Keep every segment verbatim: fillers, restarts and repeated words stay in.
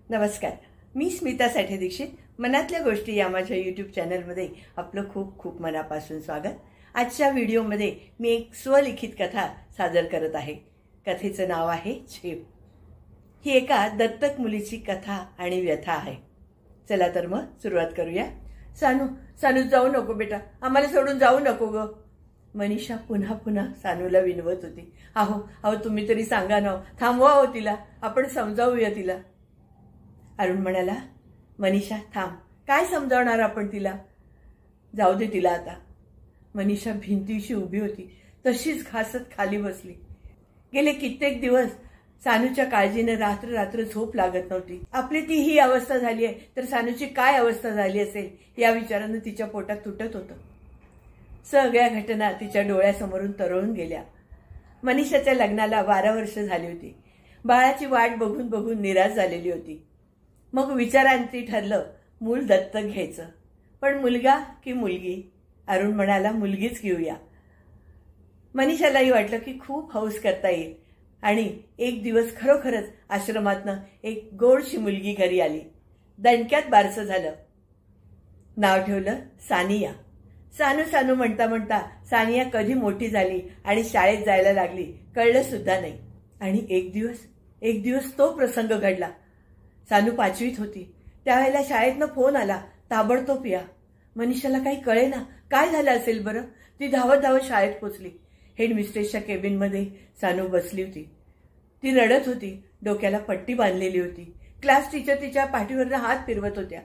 नमस्कार, मी स्मिता साठे दीक्षित. मनातल्या गोष्टी या माझ्या यूट्यूब चॅनलमध्ये आपलं खूप खूप मनापासून स्वागत. आजच्या व्हिडिओमध्ये मी एक स्वलिखित कथा सादर करत आहे. कथेचं नाव आहे झेप. ही एका दत्तक मुलीची कथा आणि व्यथा आहे. चला तर मग सुरुवात करूया. सानू सानू जाऊ नको बेटा, आम्हाला सोडून जाऊ नको ग. मनीषा पुन्हा पुन्हा सानूला विनवत होती. अहो अहो तुम्ही तरी सांगा ना, थांबवा हो तिला, आपण समजावूया तिला. अरुण म्हणाला, मनीषा थांब, काय समजावणार आपण तिला, जाऊ दे तिला आता. मनीषा भिंतीशी उभी होती, तशीच घासत खाली बसली. गेले कित्येक दिवस सानूच्या काळजीने रात्र रात्र झोप लागत नव्हती. आपली ती ही अवस्था झाली आहे तर सानूची काय अवस्था झाली असेल या विचारानं तिच्या पोटात तुटत होतं. सगळ्या घटना तिच्या डोळ्यासमोरून तरळून गेल्या. मनीषाच्या लग्नाला बारा वर्ष झाली होती. बाळाची वाट बघून बघून निराश झालेली होती. मग विचारांती ठरलं मूल दत्तक घ्यायचं. पण मुलगा की मुलगी? अरुण म्हणाला, मुलगीच घेऊया. मनीषालाही वाटलं की खूप हौस करता येईल आणि एक दिवस खरोखरच आश्रमातनं एक गोडशी मुलगी घरी आली. दणक्यात बारसं झालं. नाव ठेवलं सानिया. सानू सानू म्हणता म्हणता सानिया कधी मोठी झाली आणि शाळेत जायला लागली कळलं सुद्धा नाही. आणि एक दिवस एक दिवस तो प्रसंग घडला. सानू पाचवीत होती. त्यावेळेला शाळेतनं फोन आला, ताबडतोब या. मनीषाला काही कळेना काय झालं असेल बरं. ती धावत धावत शाळेत पोचली. हेडमिस्ट्रेसच्या केबिनमध्ये सानू बसली होती. ती रडत होती. डोक्याला पट्टी बांधलेली होती. क्लास टीचर तिच्या पाठीवरनं हात फिरवत होत्या.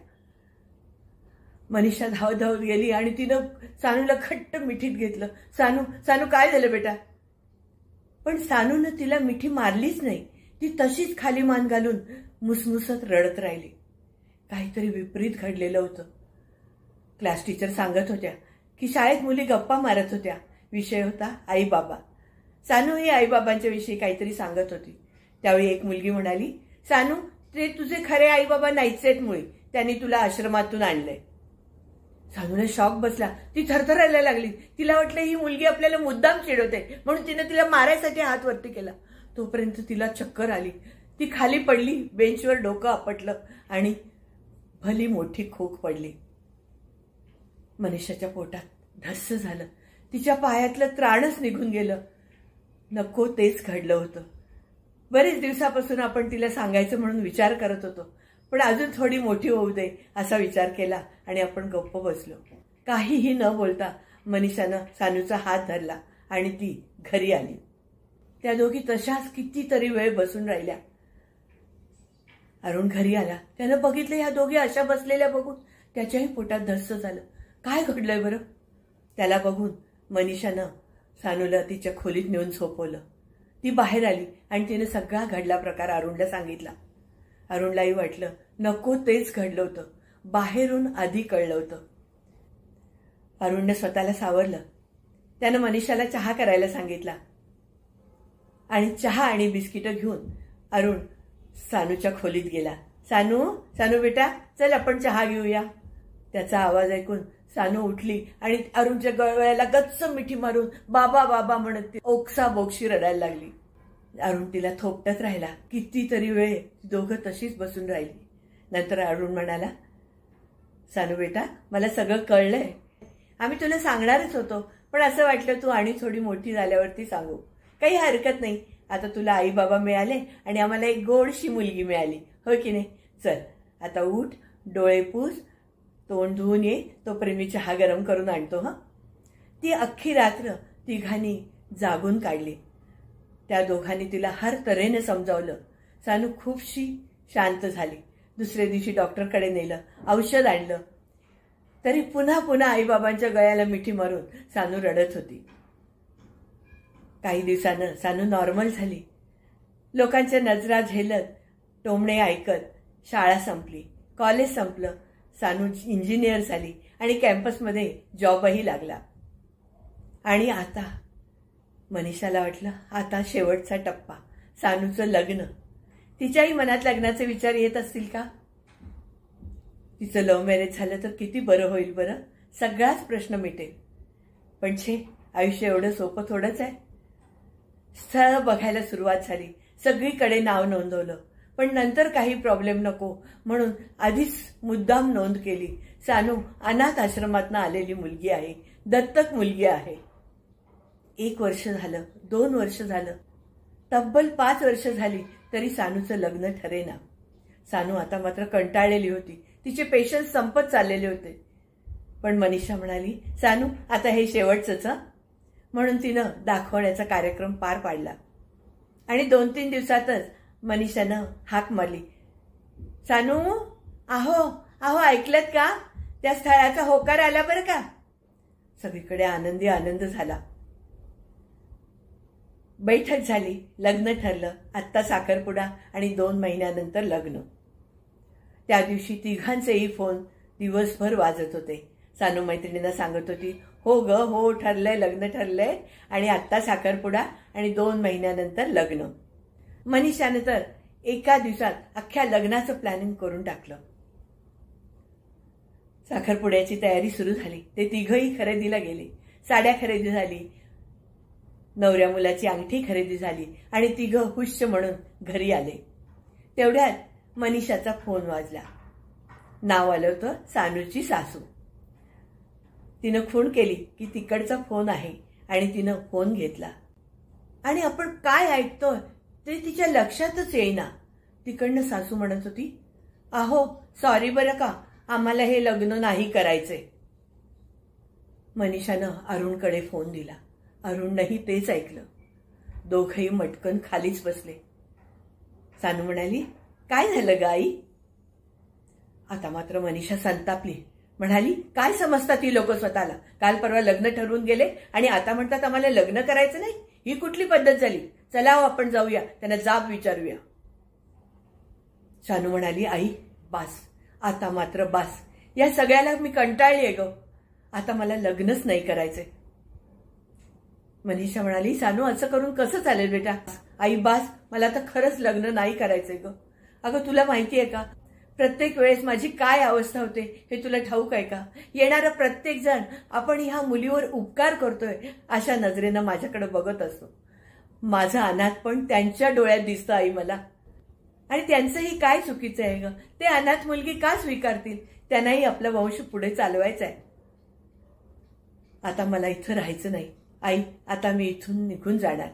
मनीषा धावत धावत गेली आणि तिनं सानूला खट्ट मिठीत घेतलं. सानू सानू काय झालं बेटा? पण सानूनं तिला मिठी मारलीच नाही. ती तशीच खाली मान घालून मुसमुसत रडत राहिली. काहीतरी विपरीत घडलेलं होतं. क्लास टीचर सांगत होत्या की शाळेत मुली गप्पा मारत होत्या. विषय होता आई बाबा. सानू ही आईबाबांच्या विषयी काहीतरी सांगत होती. त्यावेळी एक मुलगी म्हणाली, सानू ते तुझे खरे आई बाबा नाहीच आहेत मुळे, त्यांनी तुला आश्रमातून आणलंय. सानूला शॉक बसला. ती थरथरायला लागली. तिला वाटलं ही मुलगी आपल्याला मुद्दाम चिडवते म्हणून तिने तिला मारायसाठी हात वरती केला. तोपर्यंत तिला चक्कर आली. ती खाली पडली. बेंचवर डोकं आपटलं आणि भली मोठी खोक पडली. मनीषाच्या पोटात धस्स झालं. तिच्या पायातलं त्राणच निघून गेलं. नको तेच घडलं होतं. बरेच दिवसापासून आपण तिला सांगायचं म्हणून विचार करत होतो, पण अजून थोडी मोठी होऊ दे असा विचार केला आणि आपण गप्प बसलो. काहीही न बोलता मनीषानं सानूचा हात धरला आणि ती घरी आली. त्या दोघी तशाच कितीतरी वेळ बसून राहिल्या. अरुण घरी आला. त्यानं बघितलं या दोघी अशा बसलेल्या बघून त्याच्याही पोटात धस्स झालं. काय घडलंय बरं? त्याला बघून मनीषानं सानूला तिच्या खोलीत नेऊन झोपवलं. ती बाहेर आली आणि तिने सगळा घडला प्रकार अरुणला सांगितला. अरुणलाही वाटलं नको तेच घडलं होतं. बाहेरून आधी कळलं होतं. अरुणने स्वतःला सावरलं. त्यानं मनीषाला चहा करायला सांगितला आणि चहा आणि बिस्किटं घेऊन अरुण सानूच्या खोलीत गेला. सानू सानू बेटा चल आपण चहा घेऊया. त्याचा आवाज ऐकून सानू उठली आणि अरुणच्या गळ्याला गच्च मिठी मारून बाबा बाबा म्हणत ती ओक्सा बोक्षी रडायला लागली. अरुण तिला थोपटत राहिला. कितीतरी वेळ दोघं तशीच बसून राहिली. नंतर अरुण म्हणाला, सानू बेटा मला सगळं कळलंय. आम्ही तुला सांगणारच होतो पण असं वाटलं तू आणि थोडी मोठी झाल्यावरती सांगू. काही हरकत नाही. आता तुला आई बाबा मिळाले आणि आम्हाला एक गोडशी मुलगी मिळाली, हो की नाही? चल आता उठ, डोळे पुस, तोंड धुवून ये, तोपर्यंत मी चहा गरम करून आणतो. हं. ती अख्खी रात्र तिघांनी जागून काढली. त्या दोघांनी तिला हर तऱ्हेने समजावलं. सानू खूपशी शांत झाली. दुसऱ्या दिवशी डॉक्टरकडे नेलं, औषध आणलं. तरी पुन्हा पुन्हा आईबाबांच्या गळ्याला मिठी मारून सानू रडत होती. काही दिवसानं सानू नॉर्मल झाली. लोकांच्या नजरा झेलत, टोमणे ऐकत शाळा संपली, कॉलेज संपलं. सानू इंजिनियर झाली आणि कॅम्पसमध्ये जॉबही लागला. आणि आता मनीषाला वाटलं आता शेवटचा टप्पा, सानूचं लग्न. तिच्याही मनात लग्नाचे विचार येत असतील का? तिचं लव्ह मॅरेज झालं तर किती बरं होईल बरं. सगळाच प्रश्न मिटेल. पण छे, आयुष्य एवढं सोपं थोडंच आहे. स्थळ बघायला सुरुवात झाली. सगळीकडे नाव नोंदवलं. पण नंतर काही प्रॉब्लेम नको म्हणून आधीच मुद्दाम नोंद केली. सानू अनाथ आश्रमातनं आलेली मुलगी आहे, दत्तक मुलगी आहे. एक वर्ष झालं, दोन वर्ष झालं, तब्बल पाच वर्ष झाली तरी सानूचं लग्न ठरेना. सानू आता मात्र कंटाळलेली होती. तिचे पेशन्स संपत चाललेले होते. पण मनीषा म्हणाली, सानू आता हे शेवटचंच हं. म्हणून तिनं दाखवण्याचा कार्यक्रम पार पाडला. आणि दोन तीन दिवसातच मनीषानं हाक मारली, सानू आहो आहो ऐकलत का, त्या स्थळाचा होकार आला बरं का. सगळीकडे आनंदी आनंद झाला. बैठक झाली, लग्न ठरलं. आत्ता साखरपुडा आणि दोन महिन्यानंतर लग्न. त्या दिवशी तिघांचेही फोन दिवसभर वाजत होते. सानू मैत्रिणींना सांगत होती, हो ग हो ठरलंय, लग्न ठरलंय आणि आत्ता साखरपुडा आणि दोन महिन्यानंतर लग्न. मनीषाने तर एका दिवसात अख्ख्या लग्नाचं प्लॅनिंग करून टाकलं. साखरपुड्याची तयारी सुरू झाली. ते तिघही खरेदीला गेले. साड्या खरेदी झाली, नवऱ्या मुलाची अंगठी खरेदी झाली आणि तिघं हुश्य म्हणून घरी आले. तेवढ्यात मनीषाचा फोन वाजला. नाव आलं होतं सानूची सासू. तिनं खूण केली की तिकडचा फोन आहे आणि तिनं फोन घेतला. आणि आपण काय ऐकतोय ते तिच्या लक्षातच येईना. तिकडनं सासू म्हणत होती, अहो सॉरी बरं का, आम्हाला हे लग्न नाही करायचे. मनीषानं अरुणकडे फोन दिला. अरुणनंही तेच ऐकलं. दोघंही मटकन खालीच बसले. सानू म्हणाली, काय झालं ग आई. आता मात्र मनीषा संतापली. म्हणाली, काय समजतात ही लोक स्वतःला. काल परवा लग्न ठरवून गेले आणि आता म्हणतात आम्हाला लग्न करायचं नाही. ही कुठली पद्धत झाली. चला हो आपण जाऊया, त्यांना जाब विचारूया. सानू म्हणाली, आई बास, आता मात्र बास. या सगळ्याला मी कंटाळलीये ग. आता मला लग्नच नाही करायचंय. मनीषा म्हणाली, सानू असं करून कसं चालेल बेटा. आई बास, मला तर खरंच लग्न नाही करायचंय ग. अगं तुला माहितीये का, प्रत्येक वेळेस माझी काय अवस्था होते हे तुला ठाऊक आहे का. येणारा प्रत्येक जण आपण ह्या मुलीवर उपकार करतोय अशा नजरेनं माझ्याकडे बघत असतो. माझं अनाथ पण त्यांच्या डोळ्यात दिसतं आई मला. आणि त्यांचंही काय चुकीचं आहे ग. ते अनाथ मुलगी का स्वीकारतील. त्यांनाही आपला वंश पुढे चालवायचा आहे. आता मला इथं राहायचं नाही आई, आता मी इथून निघून जाणार.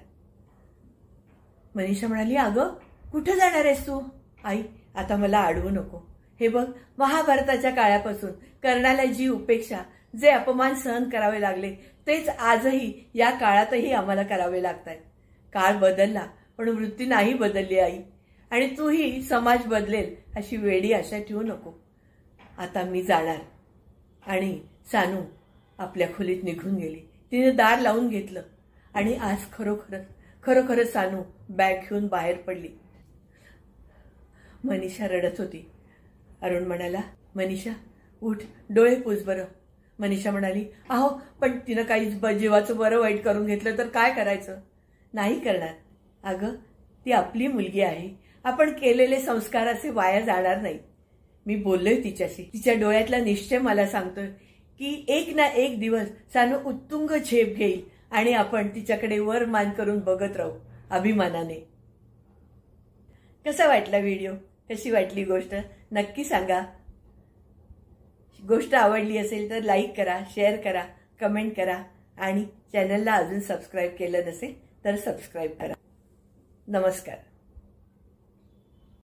मनीषा म्हणाली, अगं कुठं जाणार आहेस तू. आई आता मला अडवू नको. हे बघ, महाभारताच्या काळापासून कर्णाला जी उपेक्षा, जे अपमान सहन करावे लागले तेच आजही या काळातही आम्हाला करावे लागतात. काळ बदलला पण वृत्ती नाही बदलली आई. आणि तूही समाज बदलेल अशी वेडी आशा ठेवू नको. आता मी जाणार. आणि सानू आपल्या खोलीत निघून गेली. तिने दार लावून घेतलं आणि आज खरोखरच खरोखरच सानू बॅग घेऊन बाहेर पडली. मनीषा रडत होती. अरुण म्हणाला, मनीषा उठ, डोळे पुस बरं. मनीषा म्हणाली, अहो पण तिनं काही जीवाचं बरं वाईट करून घेतलं तर काय करायचं. नाही करणार अगं, ती आपली मुलगी आहे. आपण केलेले संस्कार असे वाया जाणार नाही. मी बोललोय तिच्याशी. तिच्या डोळ्यातला निश्चय मला सांगतोय की एक ना एक दिवस सानू उत्तुंग झेप घेईल आणि आपण तिच्याकडे वर मान करून बघत राहू अभिमानाने. कसा वाटला व्हिडिओ, कशी वाटली गोष्ट नक्की सांगा. गोष्ट आवडली असेल तर लाईक करा, शेअर करा, कमेंट करा आणि चॅनलला अजून सबस्क्राईब केलं नसेल तर सबस्क्राईब करा. नमस्कार.